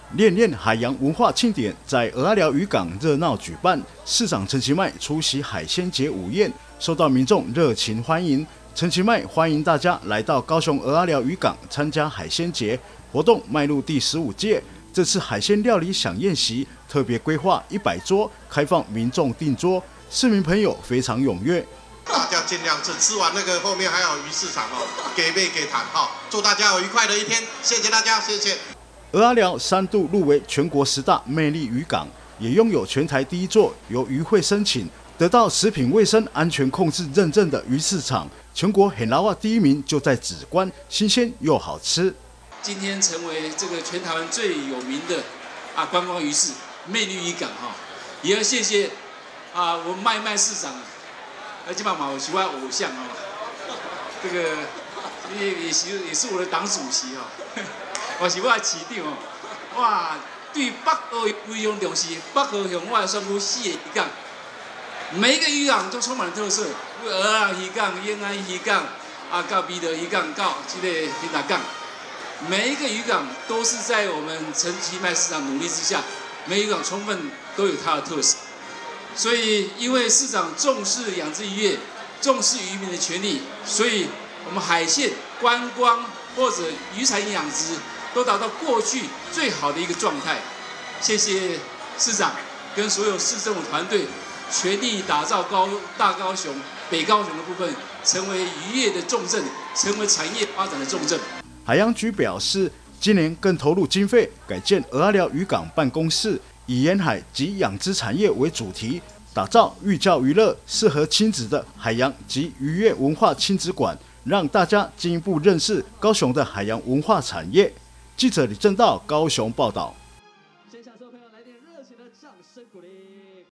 恋恋海洋文化庆典在蚵仔寮渔港热闹举办，市长陈其迈出席海鲜节午宴，受到民众热情欢迎。陈其迈欢迎大家来到高雄蚵仔寮渔港参加海鲜节活动，迈入第15届。这次海鲜料理享宴席特别规划100桌，开放民众订桌，市民朋友非常踊跃。 大家尽量吃完那个后面还有鱼市场哦，给备给谈哈，祝大家有愉快的一天，谢谢大家，谢谢。 蚵仔寮3度入围全国10大魅力渔港，也拥有全台第1座由渔会申请得到食品卫生安全控制认证的鱼市场，全国很捞第1名就在梓官，新鲜又好吃。 今天成为这个全台湾最有名的观光鱼市魅力渔港哈，也要谢谢我们麦市长，基本上我是我偶像啊，这个也是我的党主席哈。我是我的市长哦，哇，对北河非常重视。北河乡我选区4个渔港，每一个渔港都充满了特色。蚵仔渔港、永安渔港到美德渔港，到这个平潭港，每一个渔港都是在我们陈其迈市长努力之下，每一个渔港充分都有它的特色。所以，因为市长重视养殖渔业，重视渔民的权利，所以我们海线观光或者渔产养殖都达到过去最好的一个状态。谢谢市长跟所有市政府团队，全力打造大高雄、北高雄的部分，成为渔业的重镇，成为产业发展的重镇。 海洋局表示，今年更投入经费改建蚵仔寮渔港办公室，以沿海及养殖产业为主题，打造寓教于乐、适合亲子的海洋及渔业文化亲子馆，让大家进一步认识高雄的海洋文化产业。记者李正道高雄报道。